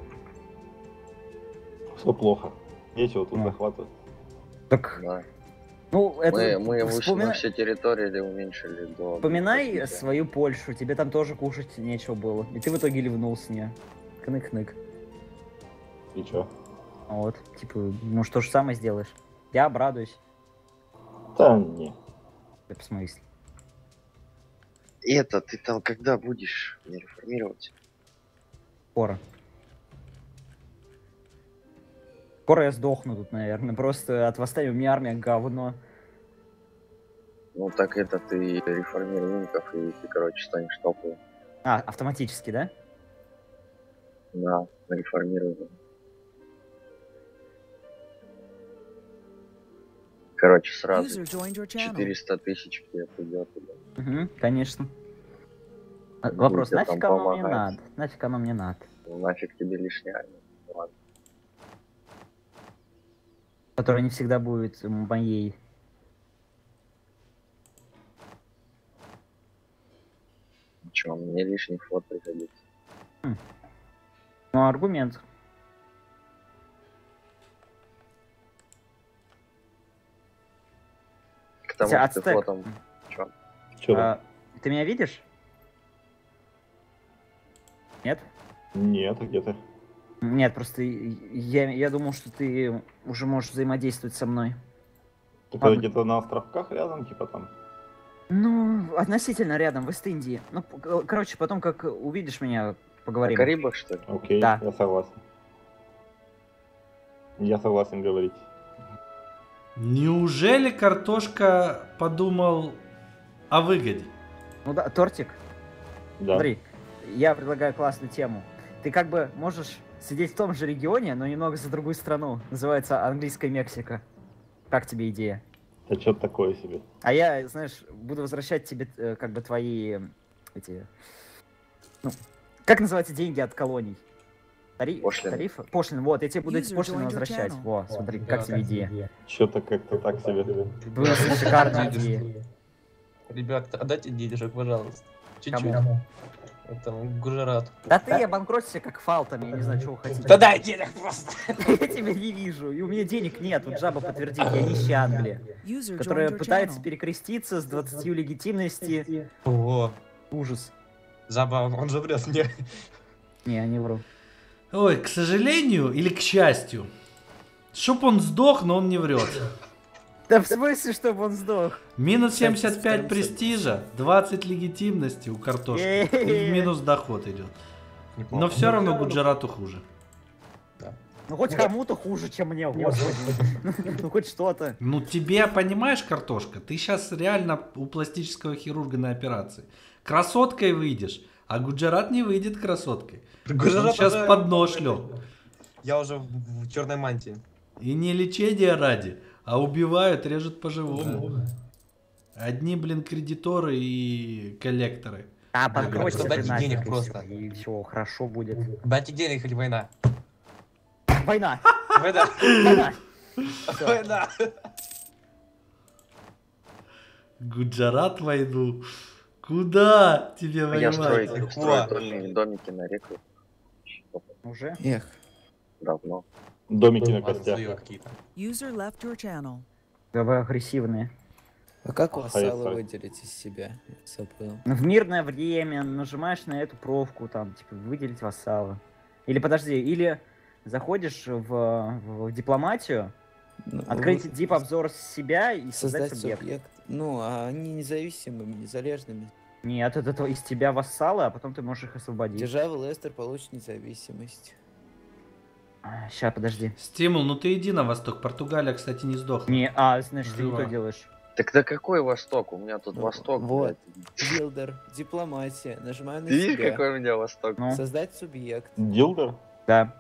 Все плохо. Нечего тут захватывать. Так, Да. ну это... Мы, мы вышли вспомина- на все территории или уменьшили до... Вспоминай до свою Польшу, тебе там тоже кушать нечего было. И ты в итоге ливнул с нее. Кнык-кнык. И чё? Вот, типа, ну что же самое сделаешь? Я обрадуюсь. Да не. В смысле? Это, ты там когда будешь меня реформировать? Скоро. Скоро я сдохну тут, наверное. Просто от восстания у меня армия говно. Ну так это ты реформируй уников, и ты, короче, станешь топовым. А, автоматически, да? Да, реформируй. Короче, сразу User joined your channel. четыреста тысяч к тебе придет. Угу, конечно. А, Будет Вопрос, тебе нафиг там оно мне помогать. надо? Нафиг оно мне надо? Ну, нафиг тебе лишняя армия. Ладно. Которая не всегда будет моей. Чё, мне лишний флот пригодится. Хм. Ну, аргумент. К тому, Хотя что ты ацтек. флотом... Чё? Чё А, ты меня видишь? Нет? Нет, а где ты? Нет, просто я, я думал, что ты уже можешь взаимодействовать со мной. Ты Ладно. где-то на островках рядом, типа там? Ну, относительно рядом, в Ист-Индии. Ну, п- короче, потом, как увидишь меня, поговорим. На Карибах, что ли? Окей, Да. я согласен. Я согласен говорить. Неужели картошка подумал о выгоде? Ну да, тортик. Да. Смотри, я предлагаю классную тему. Ты как бы можешь сидеть в том же регионе, но немного за другую страну. Называется английская Мексика. Как тебе идея? Это что-то такое себе. А я, знаешь, буду возвращать тебе э, как бы твои эти... Ну, как называются деньги от колоний? Тари... Пошлины. Тарифы? Пошлины, вот, я тебе буду эти User пошлины joined your возвращать. channel. Во, смотри, как тебе идея. Что-то как-то так себе. Была шикарная идея. Ребят, отдайте денежек, пожалуйста. Чуть-чуть. Кому? Этому Гуджарату. Да ты обанкротишься как фалтом, я не знаю, чего вы хотите. Да дай денег просто! Я тебя не вижу, и у меня денег нет, вот Джаба подтвердит, я нищая Англия, User которая joined your пытается channel. перекреститься с двадцатью легитимности. Ого. Ужас. Жаба, он же врет мне. Не, я не вру. Ой, к сожалению или к счастью. Чтоб он сдох, но он не врет. Да в смысле, чтобы он сдох? Минус семьдесят пять престижа, двадцать легитимности у картошки. И в минус доход идет. Но все равно Гуджарату хуже. Ну хоть кому-то хуже, чем мне, господи. Ну хоть что-то. Ну тебе, понимаешь, картошка, ты сейчас реально у пластического хирурга на операции. Красоткой выйдешь, а Гуджарат не выйдет красоткой. Он Гуджарат сейчас уже- под нож лег. Я уже в, в черной мантии. И не лечение ради, а убивают, режут по-живому. Одни, блин, кредиторы и коллекторы. А, Да, подкройся просто дайте нафиг, денег и просто. всё, и все, хорошо будет. Дайте денег, хоть война. Война! Война! Война! Всё. Война! Гуджарат войну. Куда тебе А я строить, воевать? строить домики, домики на реку. Уже? Эх. Давно. Домики на Ладно, костях. сдаю какие-то. User left your channel. Да вы агрессивные. А как Ага, вассала я выделить из себя? Я забыл. В мирное время нажимаешь на эту провку, там, типа, выделить вассала. Или подожди, или заходишь в, в дипломатию, Ну, открыть вы- дип-обзор с себя и создать, Создать субъект. субъект. Ну, а они независимыми, незалежными. Нет, это то- из тебя вассалы, а потом ты можешь их освободить. Держава Лестер получит независимость. Сейчас, подожди. Стимул, ну ты иди на восток. Португалия, кстати, не сдохла. Не, а, значит, ты не Жива. то делаешь. Тогда какой Восток? У меня тут Восток. Вот. блядь. Билдер, дипломатия. Нажимаю на Ты видишь, себя. какой у меня Восток? Ну. Создать субъект. Дилдер? Да.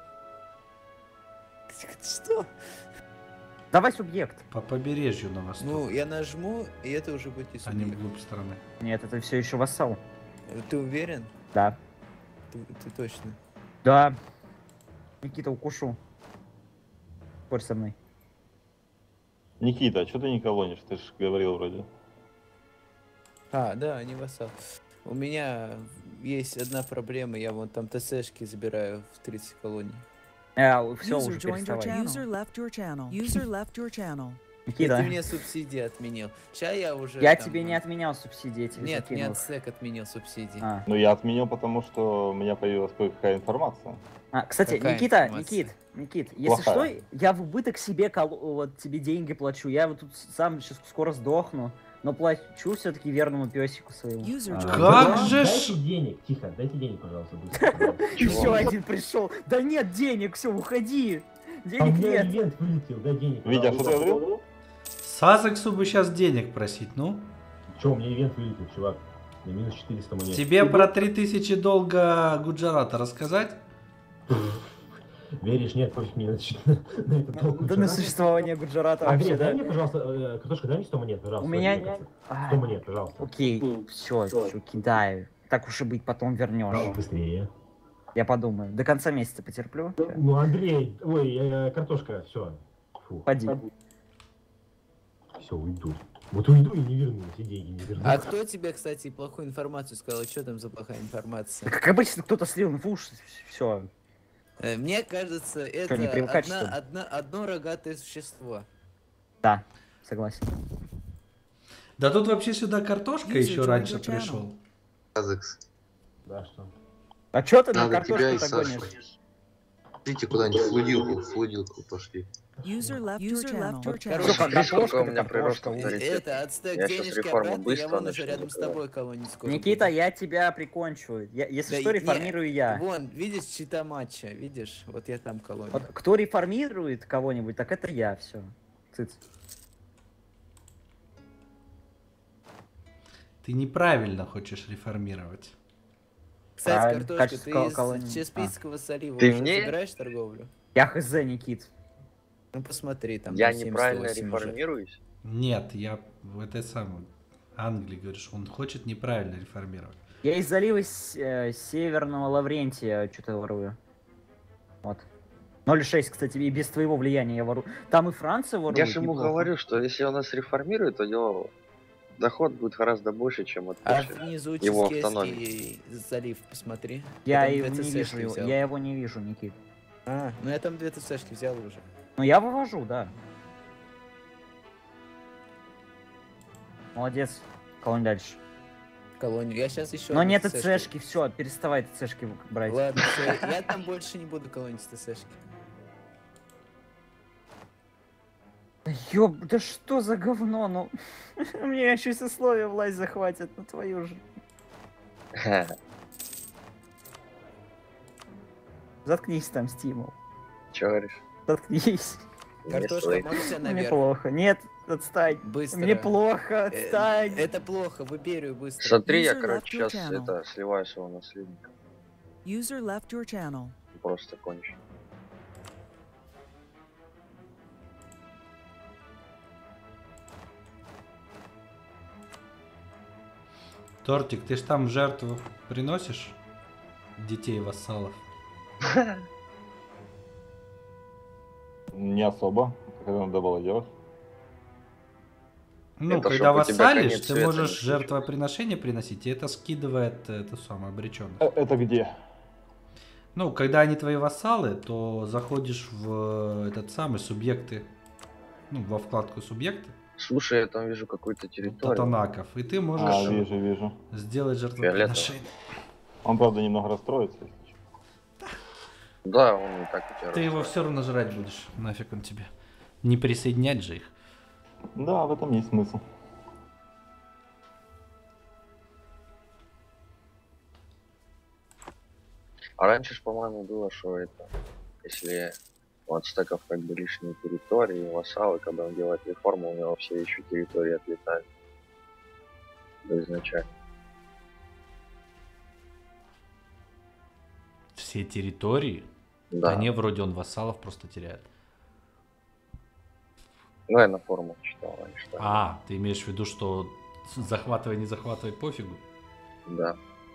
Что? Давай субъект. По побережью на восток, Ну, я нажму, и это уже будет не а не субъект. вглубь страны. Нет, это все еще вассал. Ты уверен? Да. Ты, ты точно. Да. Никита, укушу. Спорь со мной. Никита, а что ты не колонишь? Ты же говорил вроде. А, да, не вассал. У меня есть одна проблема, я вон там ТСшки забираю в тридцать колоний. А, все, User уже joined your переставай. channel. User left your channel. User left your channel. Никита, Ты мне субсидии отменил. Сейчас я уже... я там, тебе не э, отменял субсидии, я тебе Нет, закинул. нет, СЭК отменил субсидии. А. Ну я отменил, потому что у меня появилась кое-какая информация. А, кстати, Какая Никита, информация? Никит, Никит, если Плохая. что, я в убыток себе кол- вот тебе деньги плачу. Я вот тут сам сейчас скоро сдохну, но плачу все-таки верному песику своему. User А, joined Как же ж... Дайте денег, тихо, дайте денег, пожалуйста, быстро. Еще один пришел. Да нет денег, все, уходи. А у Денег меня нет. ивент вылетел, дай денег. Витя, что ты говорил? Сазексу бы сейчас денег просить, ну? Че, у меня ивент вылетел, чувак. На минус четыреста монет. Тебе про три тысячи долга Гуджарата рассказать? Веришь, нет, пофиг мне на на это толку. Да на существование Гуджарата Андрей, вообще, дай да? мне, пожалуйста, э, картошка, дай мне сто монет, пожалуйста. У меня... сто А, монет, пожалуйста. окей, все, все, кидаю. Так уж и быть, потом вернешь. Быстрее. Я подумаю. До конца месяца потерплю. Ну, Андрей, ой, э, картошка, все. Фу. Поди. Все, уйду. Вот уйду и не верну, эти деньги не верну. А кто тебе, кстати, плохую информацию сказал? Что там за плохая информация? Как обычно, кто-то слил инфу, все. Э, Мне кажется, это не привыкать, одна- что ли? одна- одно рогатое существо. Да, согласен. Да тут вообще сюда картошка User еще joined раньше your channel. пришел. Казакс. Да, что? А чё ты на Надо тебя и картошку-то Сашу. гонишь? Идите куда-нибудь в флудилку, в флудилку пошли. User left your User channel. left your channel. Короче, Всё, Видишь, сколько картошка, у меня картошка. прирост Э, авторитет? Это, отстак Я щас денежки реформу обратно, я быстро вон уже начну рядом с закрывать. тобой колонить скоро. Никита, буду. я тебя прикончу. Я, если Да что, и- не, реформирую я. Вон, видишь, чита матча, видишь? Вот я там колонию. Вот кто реформирует кого-нибудь, так это я, все. Цыц. Ты неправильно хочешь реформировать. Кстати, Правильно, картошка, качество ты из колонии. Чеспийского солива Ты уже мне? собираешь торговлю? Я хз, Никит. Ну посмотри, там Я до неправильно семьдесят восемь уже. реформируюсь? Нет, я в этой самой Англии говоришь, он хочет неправильно реформировать. Я из залива с- э, Северного Лаврентия что-то ворую. Вот. ноль шесть, кстати, и без твоего влияния я ворую. Там и Франция ворует. Я же ему неплохо. говорю, что если он нас реформирует, то его доход будет гораздо больше, чем от А после внизу его автономии. Ческийский залив, посмотри. Я там его две не ЦСшки вижу, его, взял. я его не вижу, Никит. А, ну я там две ЦСшки взял уже. Ну я вывожу, да. Молодец. Колонь дальше. Колонию. Я сейчас еще. Но нет ТЦшки, все, переставай ТЦшки брать. Ладно, все, я там больше не буду колонить ТЦшки. Ёб, да что за говно, ну. Мне еще с условия власть захватит, ну твою же. Заткнись там, Стимул. Че говоришь? Заткнись. Картошка, можно тебя Мне наверх? плохо. Нет, отстань. Быстро. Мне плохо, Э, отстань. Это плохо, в Иберию быстро. Смотри, я, User короче, left your сейчас channel. это сливаю своего наследника. User left your channel. Просто кончу. Тортик, ты ж там в жертву приносишь детей вассалов? Не особо. Когда надо было делать. Ну, Это когда чтоб у тебя вассалишь, конец ты света можешь не жертвоприношение приносить, и это скидывает эту самую обреченность. Э, Это где? Ну, когда они твои вассалы, то заходишь в этот самый субъекты, ну, во вкладку субъекты, Слушай, я там вижу какую-то территорию. Татанаков, и ты можешь А, вижу, вижу. сделать жертвоприношение. Он, правда, немного расстроится. если честно. Да, он не так у тебя. Ты его все равно жрать будешь, нафиг он тебе. Не присоединять же их. Да, в этом есть смысл. А раньше ж, по-моему, было, что это, если у ацтеков как бы лишние территории, вассалы, когда он делает реформу, у него все еще территории отлетали. Да изначально. Все территории? Да. Да не, вроде он вассалов просто теряет. Ну, я на форумах читал раньше. да. А, ты имеешь в виду, что захватывай, не захватывай, пофигу? Да.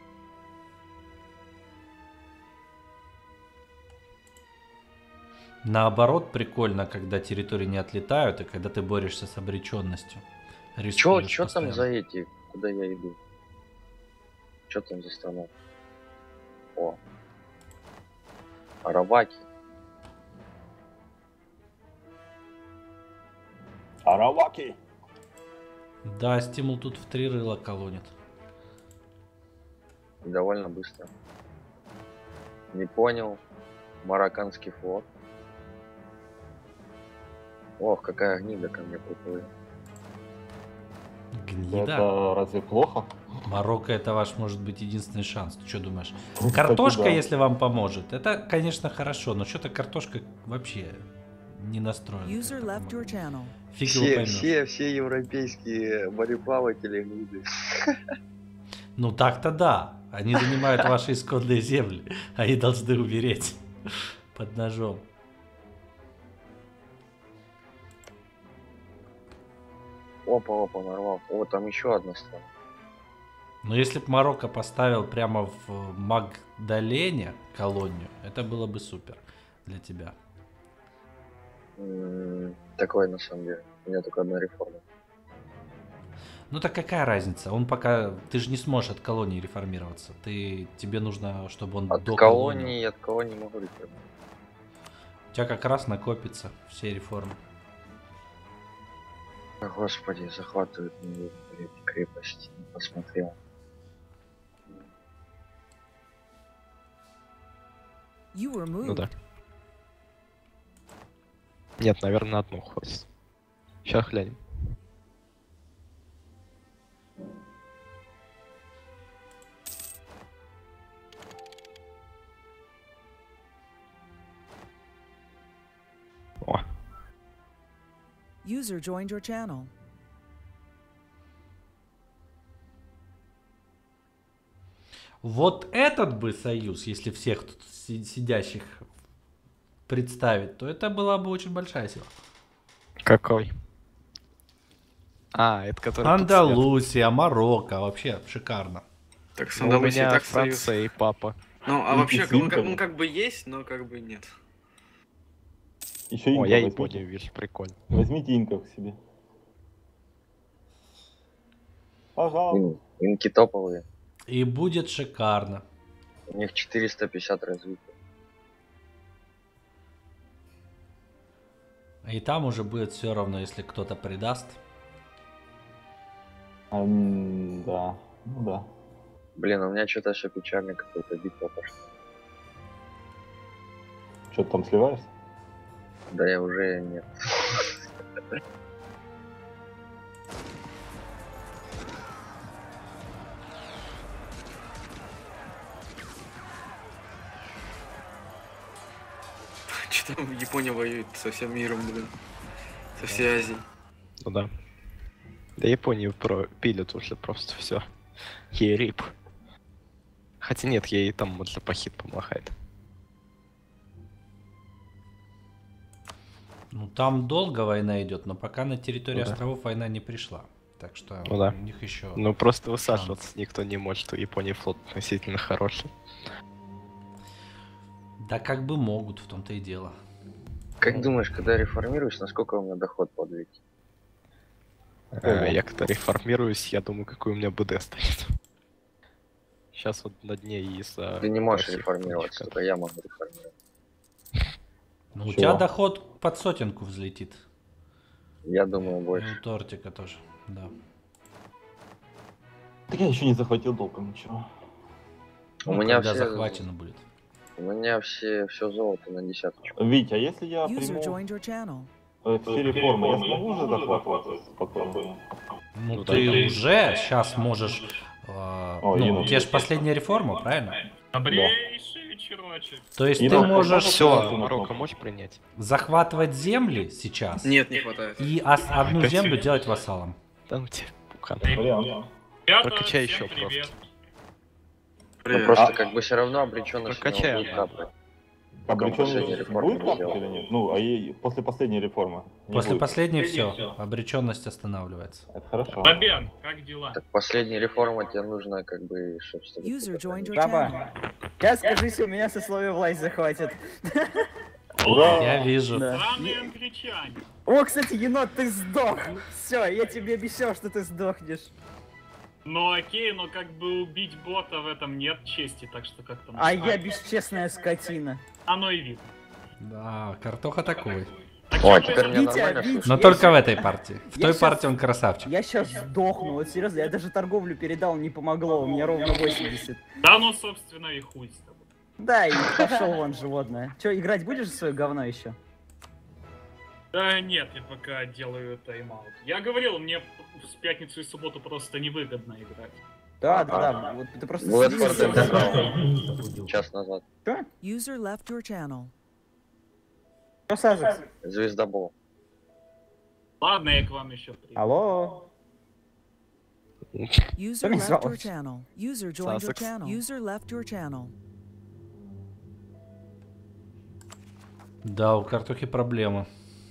Наоборот, прикольно, когда территории не отлетают, и когда ты борешься с обреченностью. Чё, Рискуешь чё там постоянно. за эти, куда я иду? Чё там за страна? О. Араваки. Араваки! Да, стимул тут в три рыла колонит. И довольно быстро. Не понял. Марокканский флот. Ох, какая гнида ко мне приплыла. Гнида? Это разве плохо? Марокко это ваш, может быть, единственный шанс. Ты что думаешь? Ну, Картошка, кстати, да. если вам поможет, это, конечно, хорошо, но что-то картошка вообще не настроена. User left your channel. Фиг его Все, поймешь. все, все европейские мореплаватели гниды. Ну так-то да. Они занимают ваши исконные земли. Они должны умереть под ножом. Опа, опа, нарвал. О, там еще одна страна. Но если бы Марокко поставил прямо в Магдалене колонию, это было бы супер для тебя. М, Такое на самом деле. У меня только одна реформа. Ну так какая разница? Он пока... Ты же не сможешь от колонии реформироваться. Ты... Тебе нужно, чтобы он От до колонии, от колонии могу реформировать. У тебя как раз накопится все реформы. О, Господи, захватывают мне эти крепости. Не посмотрел. You were moved. Ну да. Нет, наверное, на одну хватит. Сейчас глянем. О, User joined your channel. Вот этот бы союз, если всех тут си- сидящих представить, то это была бы очень большая сила. Какой? А, это который... Андалусия, Марокко, вообще шикарно. Так с Ну, у Андалусией меня так Франция союз. и папа. Ну, а И вообще, с он, как- инками. он как бы есть, но как бы нет. Еще О, инков я возьмите. Японию вижу, прикольно. Возьмите инков к себе. Пожалуйста. Ин- Инки топовые. И будет шикарно. У них четыреста пятьдесят развития. И там уже будет все равно, если кто-то предаст. Ам, да, ну да. Блин, у меня что-то еще печально, какая-то битва пошла. Что ты там сливаешься? Да я уже нет. Что там Япония воюет со всем миром, блин. Со всей Азией. Ну да. Да Японию про... пилят уже просто все. Ей рип. Хотя нет, ей там для похит помахает. Ну там долго война идет, но пока на территории Ну да. островов война не пришла. Так что Ну да. у них еще. Ну просто высаживаться никто не может, у Японии флот относительно хороший. Да как бы могут, в том-то и дело. Как думаешь, когда я реформируюсь, насколько у меня доход подвинет? Э, Я когда реформируюсь, я думаю, какой у меня БД стоит. Сейчас вот на дне из-за... Ты не можешь всех реформироваться, мальчиков. только я могу реформировать. Ну, у Чего? тебя доход под сотенку взлетит. Я думаю, И больше. у тортика тоже, да. Так я еще не захватил толком ничего. У Ну, меня когда все... захвачено будет. У меня все, все золото на десяточку. Витя, а если я User приму joined your channel. э, все реформы, я смогу уже захватывать спокойно? Ну, Ну, ты да. уже сейчас можешь... э, О, ну, Инна. у тебя же последняя реформа, правильно? Добрейший вечерочек. То есть Инна, ты можешь Все, Марокко можешь принять? захватывать земли сейчас. Нет, не хватает. И ос- одну Опять? землю делать вассалом. Да ну тебе, пукан. Вариант. Ребята, Прокачай всем еще привет. просто. Ну Привет. просто А- как бы все равно обреченность у него Прокачай будет одну. капать. Пока последняя Обреченность реформа будет не капать сделана. или нет? Ну, а ей после последней реформы. не После будет. последней все. Обреченность останавливается. Это хорошо. Бабен, как дела? Так последняя реформа тебе нужно как бы, чтобы... чтобы User joined your Жаба, channel. сейчас скажись, у меня сословие власть захватит. Ура! Я вижу. Да. Странные англичане. О, кстати, енот, ты сдох! Все, я тебе обещал, что ты сдохнешь. Ну окей, но как бы убить бота в этом нет чести, так что как-то... А я бесчестная скотина. Оно и видно. Да, картоха такой. О, теперь меня Витя, нормально Витя, слышно? Но Я только щас- в этой партии. В я той щас- партии он красавчик. Я сейчас сдохну, вот серьезно, я даже торговлю передал, не помогло, у меня ровно восемьдесят. Да ну, собственно, и хуй с тобой. Да, и пошел вон животное. Че, играть будешь в свое говно еще? Да нет, я пока делаю тайм-аут. Я говорил, мне в пятницу и субботу просто невыгодно играть. Да, да, да, вот ты просто... Вот сидишь Форд и- отдыхал час назад. User left your channel. Что, Сазекс? Звездобол. Ладно, я к вам еще приду. Алло? User Меня left your зовут. channel. User joined your Sussex. channel. User left your channel. Да, у картохи проблемы.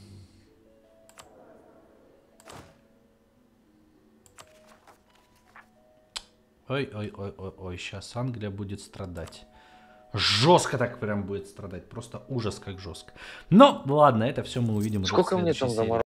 Ой-ой-ой-ой-ой, сейчас Англия будет страдать. Жестко так прям будет страдать. Просто ужас как жестко. Но ладно, это все мы увидим уже в Сколько мне следующей там серии. заморозить?